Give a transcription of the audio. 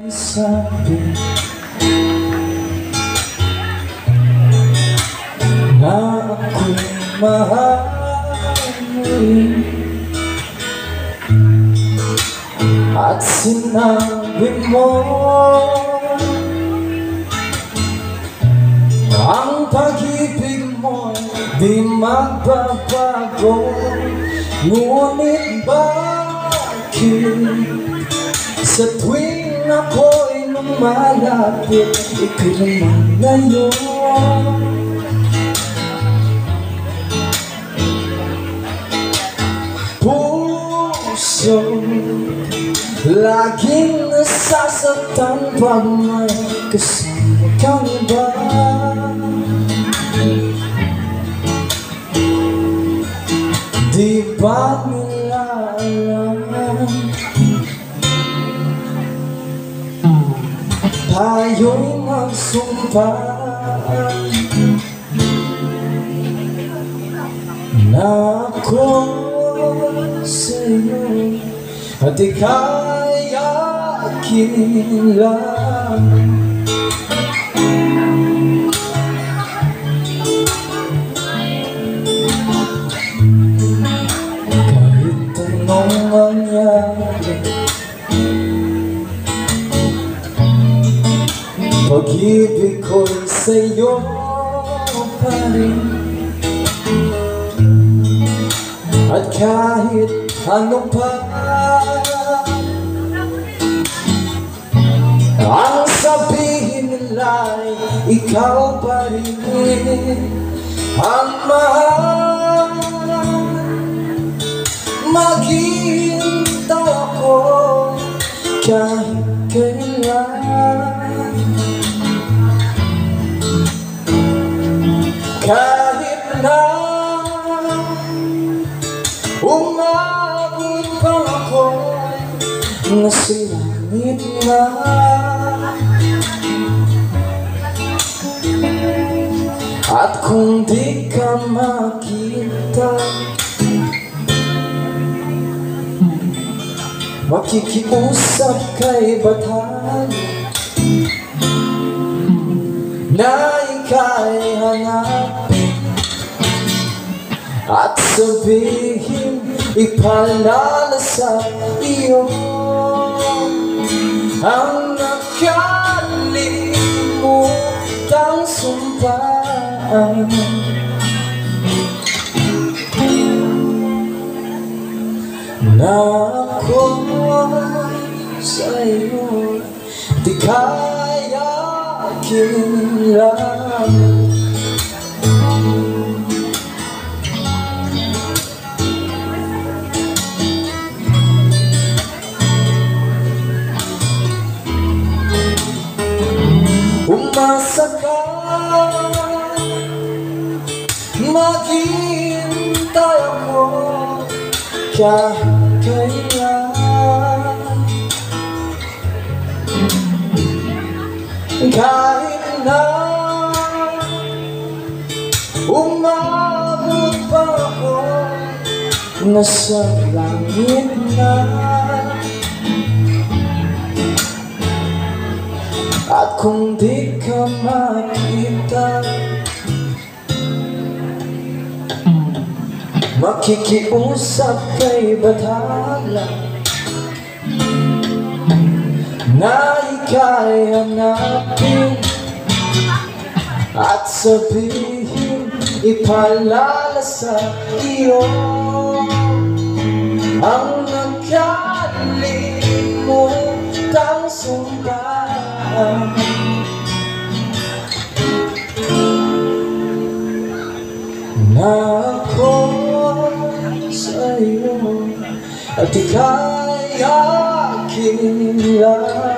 Sabi na ako'y mahalin at sinabi mo ang pag-ibig mo'y di magbabago. Ngunit bakit sa tuwing ako'y lumalapit, ika'y lumalayo? Puso laging nasasaktan pag may kasama kang iba. Di ba nila alam tayo'y magsumpa na ako sa'yo at ika'y akin lang. Kahit anong mangyari, pag-ibig ko'y sa'yo pa rin. At kahit ano pa ang sabihin nila'y ikaw pa rin ang mahal. Maghihintay ako kahit kailan, kahit na umabot pa ako nasa langit na. At kung di ka makita, makikiusap kay Bathan na ika'y hanapin at sabihin, ipaalala sa iyo ang nakalimutang sumpa. Na ako sa'yo di kaya akin lang. Umasa ka, maghihintay ako kahit kailan, kahit na umabot pa ako nasa langit na. At kung di ka makita, makikiusap kay Bathala na ika'y hanapin at sabihin, ipaalala sa iyo ang nakalimutang sumpa. Na ako sa'yo at ika'y akin lang.